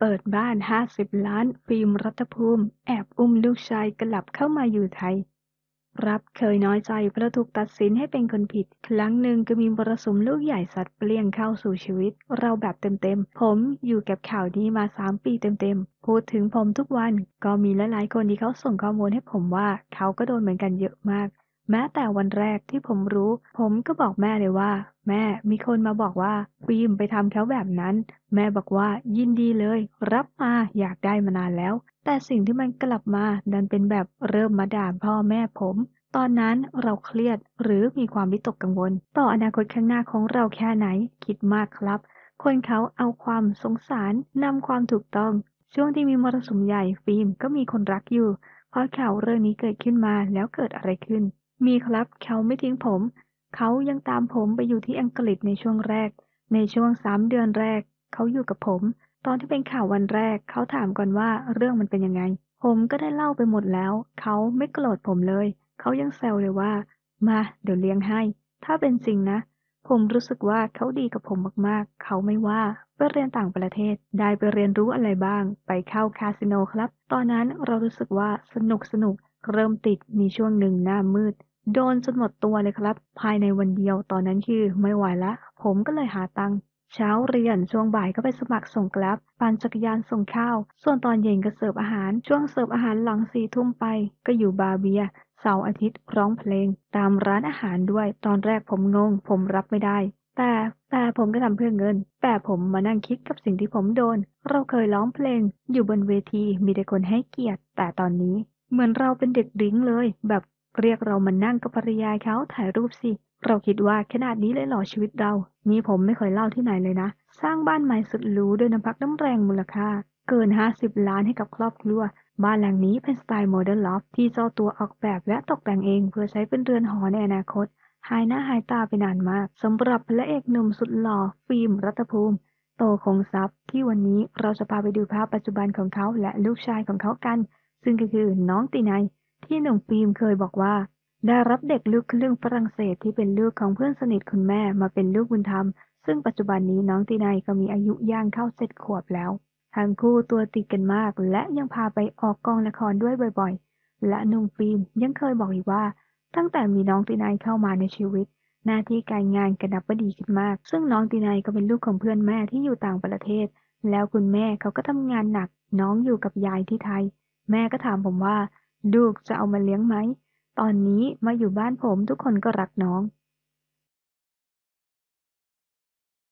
เปิดบ้าน50ล้านฟิล์มรัฐภูมิแอบอุ้มลูกชายกลับเข้ามาอยู่ไทยรับเคยน้อยใจเพราะถูกตัดสินให้เป็นคนผิดครั้งหนึ่งก็มีมรสุมลูกใหญ่สัตว์เปลี่ยงเข้าสู่ชีวิตเราแบบเต็มๆผมอยู่กับข่าวนี้มา3 ปีเต็มๆพูดถึงผมทุกวันก็มีหลายๆคนที่เขาส่งข้อมูลให้ผมว่าเขาก็โดนเหมือนกันเยอะมากแม้แต่วันแรกที่ผมรู้ผมก็บอกแม่เลยว่าแม่มีคนมาบอกว่าฟิล์มไปทำเขาแบบนั้นแม่บอกว่ายินดีเลยรับมาอยากได้มานานแล้วแต่สิ่งที่มันกลับมาดันเป็นแบบเริ่มมาด่าพ่อแม่ผมตอนนั้นเราเครียดหรือมีความวิตกกังวลต่ออนาคตข้างหน้าของเราแค่ไหนคิดมากครับคนเขาเอาความสงสารนำความถูกต้องช่วงที่มีมรสุมใหญ่ฟิล์มก็มีคนรักอยู่พอข่าวเรื่องนี้เกิดขึ้นมาแล้วเกิดอะไรขึ้นมีครับเขาไม่ทิ้งผมเขายังตามผมไปอยู่ที่อังกฤษในช่วงแรกในช่วง3 เดือนแรกเขาอยู่กับผมตอนที่เป็นข่าววันแรกเขาถามก่อนว่าเรื่องมันเป็นยังไงผมก็ได้เล่าไปหมดแล้วเขาไม่โกรธผมเลยเขายังแซวเลยว่ามาเดี๋ยวเลี้ยงให้ถ้าเป็นจริงนะผมรู้สึกว่าเขาดีกับผมมากๆเขาไม่ว่าไปเรียนต่างประเทศได้ไปเรียนรู้อะไรบ้างไปเข้าคาสิโนครับตอนนั้นเรารู้สึกว่าสนุกเริ่มติดมีช่วงหนึ่งหน้ามืดโดนจนหมดตัวเลยครับภายในวันเดียวตอนนั้นคือไม่ไหวละผมก็เลยหาตังค์เช้าเรียนช่วงบ่ายก็ไปสมัครส่งแกร็บปั่นจักรยานส่งข้าวส่วนตอนเย็นก็เสิร์ฟอาหารช่วงเสิร์ฟอาหารหลัง4 ทุ่มไปก็อยู่บาร์เบียร์เสาร์อาทิตย์ร้องเพลงตามร้านอาหารด้วยตอนแรกผมงงผมรับไม่ได้แต่แต่ผมก็ทำเพื่อเงินแต่ผมมานั่งคิดกับสิ่งที่ผมโดนเราเคยร้องเพลงอยู่บนเวทีมีแต่คนให้เกียรติแต่ตอนนี้เหมือนเราเป็นเด็กดิ้งเลยแบบเรียกเรามานั่งกับภรรยาเขาถ่ายรูปสิเราคิดว่าขนาดนี้เลยเหรอชีวิตเรานี่ผมไม่เคยเล่าที่ไหนเลยนะสร้างบ้านใหม่สุดหรูด้วยน้ำพักน้ำแรงมูลค่าเกิน50ล้านให้กับครอบครัวบ้านหลังนี้เป็นสไตล์โมเดิร์นลอฟที่เจ้าตัวออกแบบและตกแต่งเองเพื่อใช้เป็นเรือนหอในอนาคตหายหน้าหายตาไปนานมากสำหรับพระเอกหนุ่มสุดหล่อฟิล์มรัฐภูมิโตคงทรัพย์ที่วันนี้เราจะพาไปดูภาพปัจจุบันของเขาและลูกชายของเขากันซึ่งก็คือน้องตีไนที่หนุ่มฟิล์มเคยบอกว่าได้รับเด็กลูกครึ่งฝรั่งเศสที่เป็นลูกของเพื่อนสนิทคุณแม่มาเป็นลูกบุญธรรมซึ่งปัจจุบันนี้น้องตีไนก็มีอายุย่างเข้า7 ขวบแล้วทั้งคู่ตัวติดกันมากและยังพาไปออกกองละครด้วยบ่อยๆและหนุ่มฟิล์มยังเคยบอกอีกว่าตั้งแต่มีน้องตีไนเข้ามาในชีวิตหน้าที่การงานก็นับว่าดีขึ้นมากซึ่งน้องตีไนก็เป็นลูกของเพื่อนแม่ที่อยู่ต่างประเทศแล้วคุณแม่เขาก็ทำงานหนักน้องอยู่กับยายที่ไทยแม่ก็ถามผมว่าลูกจะเอามาเลี้ยงไหมตอนนี้มาอยู่บ้านผมทุกคนก็รักน้อง